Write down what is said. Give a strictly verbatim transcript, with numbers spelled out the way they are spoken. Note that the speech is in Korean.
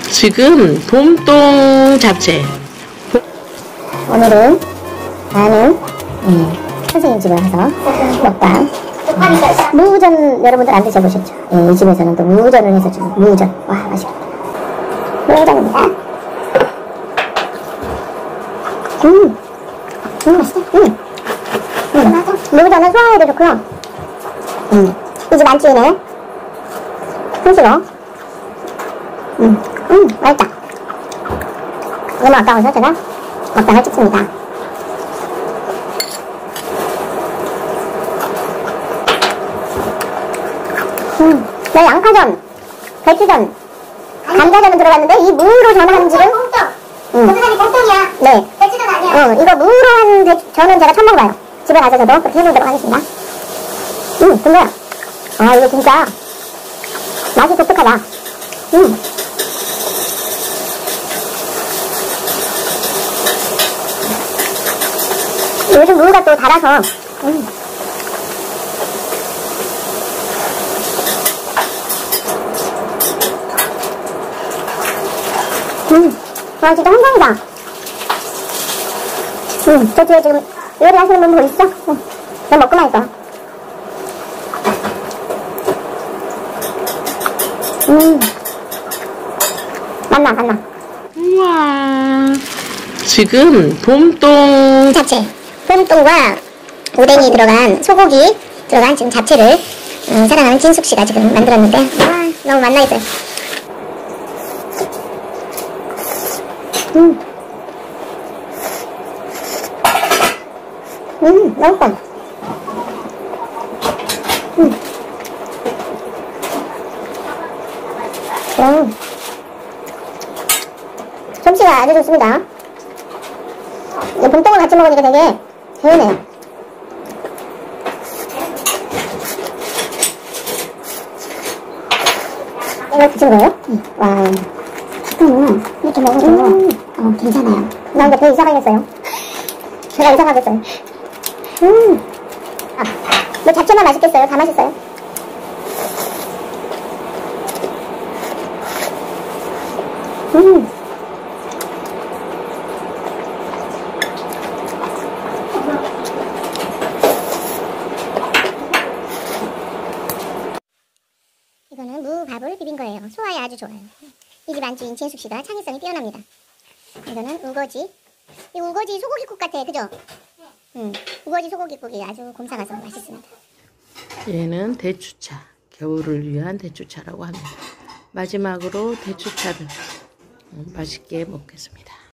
지금 봄동 잡채. 오늘은 나는 음, 선생님 집에 가서 먹방 무전 여러분들 안 드셔보셨죠? 예, 이 집에서는 또 무전을 해서 주는 무전. 와, 맛있겠다. 무전입니다. 음, 음, 맛있다. 음, 음. 무전은 소화에도 좋고요. 음, 이 집 안주이네. 손수로. 음, 음, 맛있다. 너무 아까워서 제가 먹방을 찍습니다. 음, 네, 양파전, 배추전, 감자전은 들어갔는데 이 무로 전한 집은 뽕떡. 음. 고수전이 뽕떡이야. 네. 배추전 아니야. 어, 이거 무로 한 배추, 저는 제가 처음 먹어봐요. 집에 가서 저도 그렇게 해보도록 하겠습니다. 음, 근데요. 아, 이거 진짜 맛이 독특하다. 음. 요즘 무가 또 달아서 음. 음. 와, 진짜 환상이다. 음, 저 뒤에 지금 요리하시는 분 뭐 있어? 음. 나 먹고만 있어. 음. 맛나, 맛나. 우와. 지금 봄동 잡채. 봄동과 오뎅이 들어간 소고기 들어간 지금 잡채를 음, 사랑하는 진숙씨가 지금 만들었는데 와, 너무 맛나있어요. 음. 음, 맛있다. 음. 음. 솜씨가 아주 좋습니다. 이 봄동을 같이 먹으니까 되게 개운해요. 이걸 드신 거예요? 응. 와. 식감은 이렇게 먹어도 음. 어, 괜찮아요. 나 이제 배 이상하겠어요. 배가 이상하겠어요. 음. 아, 뭐 잡채만 맛있겠어요? 다 맛있어요. 음. 이거는 무밥을 비빈 거예요. 소화에 아주 좋아요. 이 집 안주인 진숙씨가 창의성이 뛰어납니다. 이거는 우거지. 이 우거지 소고기국 같아, 그죠? 응. 우거지 소고기국이 아주 곰삭아서 맛있습니다. 얘는 대추차. 겨울을 위한 대추차라고 합니다. 마지막으로 대추차를 맛있게 먹겠습니다.